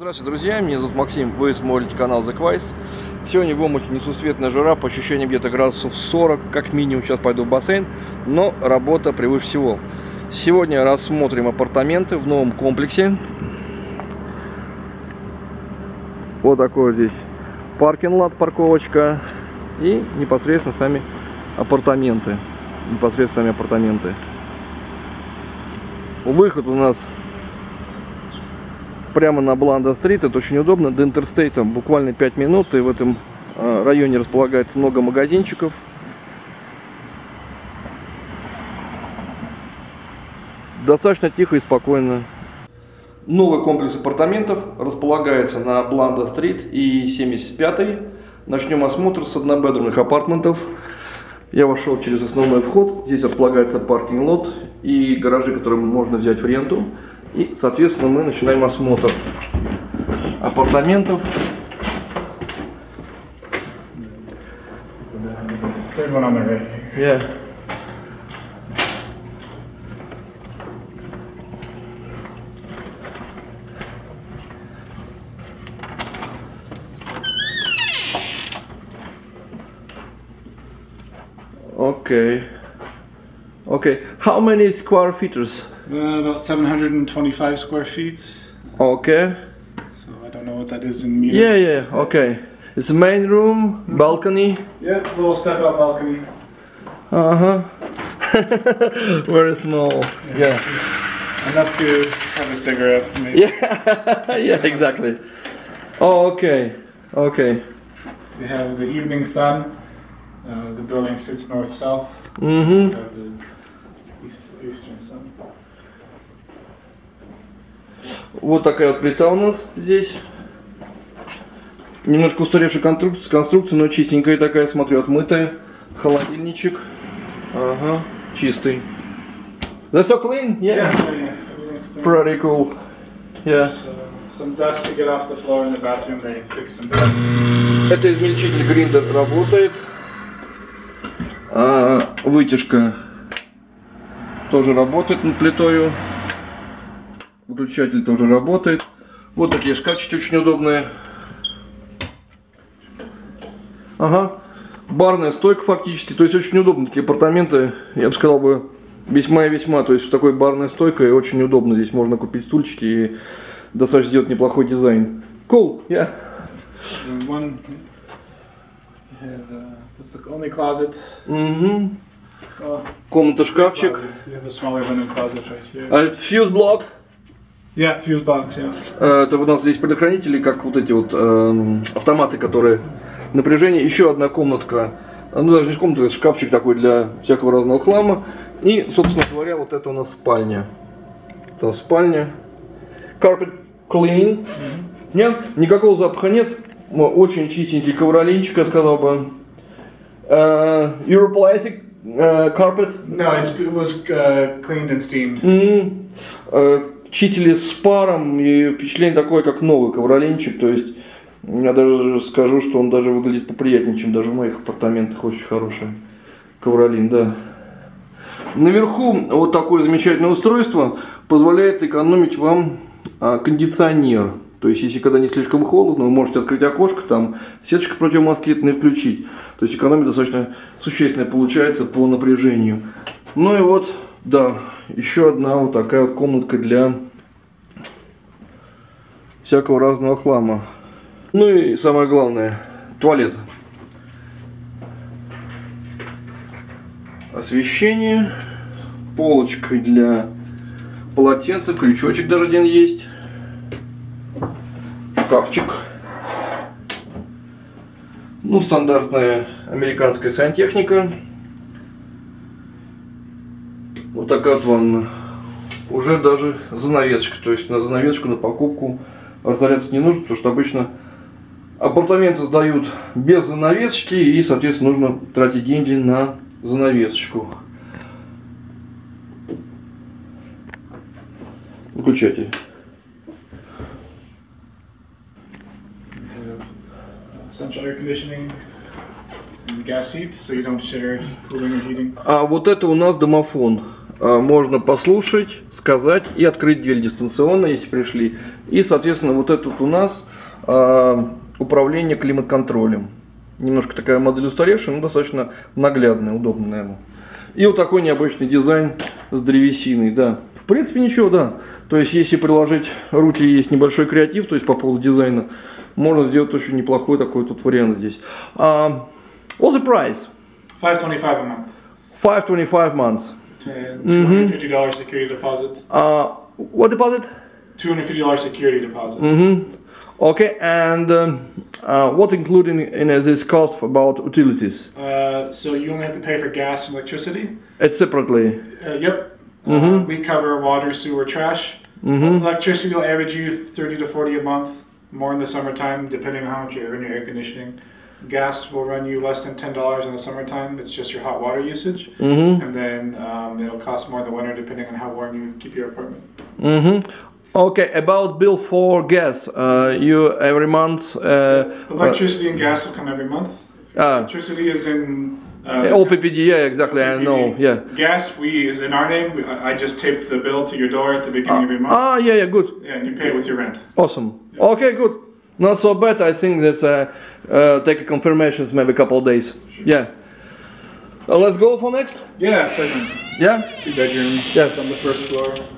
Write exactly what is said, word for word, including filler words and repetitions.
Здравствуйте, друзья, меня зовут Максим, вы смотрите канал The Quiz. Сегодня в Омуте несусветная жара, по ощущениям где-то градусов сорок, как минимум. Сейчас пойду в бассейн, но работа превыше всего. Сегодня рассмотрим апартаменты в новом комплексе. Вот такой здесь паркинг-лот, парковочка и непосредственно сами апартаменты. Непосредственно сами апартаменты. Выход у нас прямо на Бланда-стрит, это очень удобно, до Интерстейта буквально пять минут, и в этом районе располагается много магазинчиков. Достаточно тихо и спокойно. Новый комплекс апартаментов располагается на Бланда-стрит и семьдесят пятой. Начнем осмотр с однобедрумных апартментов. Я вошел через основной вход, здесь располагается паркинг-лот и гаражи, которые можно взять в ренту. И, соответственно, мы начинаем осмотр апартаментов. Yeah. Okay. Okay. How many square feeters? Uh, about seven hundred twenty-five square feet. Okay. So I don't know what that is in meters. Yeah, yeah, okay. It's a main room, balcony. Yeah, little step-up balcony. Uh-huh. Very small. Yeah. yeah. Enough to have a cigarette, maybe. Yeah, yeah, exactly. Oh, okay. Okay. We have the evening sun. Uh, the building sits north-south. Mm-hmm. We have the east, eastern sun. Вот такая вот плита у нас здесь. Немножко устаревшая конструкция, конструкция, но чистенькая такая, смотрю, отмытая. Холодильничек. Ага, чистый. That's so clean? Yeah. Yeah, yeah, everything's clean. Pretty cool. Yeah. So, some dust to get off the floor in the bathroom. They fix some. Это измельчитель гриндер работает. А, вытяжка тоже работает над плитою. Выключатель тоже работает. Вот такие шкафчики очень удобные. Ага. Барная стойка фактически. То есть очень удобно. Такие апартаменты, я бы сказал бы, весьма и весьма. То есть с такой барной стойкой очень удобно. Здесь можно купить стульчики и достаточно сделать неплохой дизайн. Cool, yeah. One, yeah, the, that's the only closet. Угу. Oh, Комната шкафчик. you have a smaller linen closet right here. А fuse block. Yeah, fuse box, yeah. Это у нас здесь предохранители, как вот эти вот э, автоматы, которые напряжение. Еще одна комнатка, ну даже не комната, это шкафчик такой для всякого разного хлама. И, собственно говоря, вот это у нас спальня. Это спальня. Carpet clean. Mm-hmm. Нет, никакого запаха нет. Очень чистенький ковролинчик, я сказал бы. Uh, Europlastic uh, carpet. No, it's, it was uh, cleaned and steamed. Mm-hmm. uh, Чистили с паром, и впечатление такое, как новый ковролинчик. То есть, я даже скажу, что он даже выглядит поприятнее, чем даже в моих апартаментах. Очень хороший ковролин, да. Наверху вот такое замечательное устройство позволяет экономить вам а, кондиционер. То есть, если когда не слишком холодно, вы можете открыть окошко, там сеточка противомоскитная включить. То есть, экономия достаточно существенная получается по напряжению. Ну и вот, да, еще одна вот такая вот комнатка для всякого разного хлама. Ну и самое главное, туалет. Освещение, полочка для полотенца, крючочек даже один есть. Шкафчик. Ну, стандартная американская сантехника. Вот такая вот ванна. Уже даже занавесочка. То есть на занавесочку, на покупку разоряться не нужно, потому что обычно апартаменты сдают без занавесочки, и, соответственно, нужно тратить деньги на занавесочку. Выключатель. Central air conditioning and gas heat, so you don't share cooling or heating. А вот это у нас домофон. э, можно послушать, сказать и открыть дверь дистанционно, если пришли. И, соответственно, вот этот у нас э, управление климат-контролем. Немножко такая модель устаревшая, но достаточно наглядная, удобная, наверное. И вот такой необычный дизайн с древесиной, да. В принципе, ничего, да. То есть, если приложить руки, есть небольшой креатив, то есть по поводу дизайна, можно сделать очень неплохой такой тут вариант здесь. Uh, what's the price? five twenty-five a month. five twenty-five months. two hundred fifty dollars mm-hmm. security deposit. Uh, what deposit? two hundred fifty dollars security deposit. Mm-hmm. Okay, and um, uh, what including in uh, this cost about utilities? Uh, so you only have to pay for gas and electricity. It's separately. Uh, yep. Mm-hmm. Uh, we cover water, sewer, trash. Mm-hmm. Electricity will average you thirty to forty a month, more in the summertime, depending on how much you earn your air conditioning. Gas will run you less than ten dollars in the summertime. It's just your hot water usage. Mm-hmm. And then um, it'll cost more in the winter, depending on how warm you keep your apartment. Mm-hmm. Okay, about bill for gas, uh, you every month. Uh, Electricity and gas will come every month. Uh, Electricity is in uh, O P P D, yeah, exactly. O P P D. I know, yeah. Gas, we is in our name. We, I I just tape the bill to your door at the beginning of every month. Ah, yeah, yeah, good. Yeah, and you pay it with your rent. Awesome. Okay, good. Not so bad. I think that's uh, uh, take a confirmations maybe a couple of days. Yeah. Uh, let's go for next. Yeah, second. Yeah. Two bedroom. Yeah. On the first floor.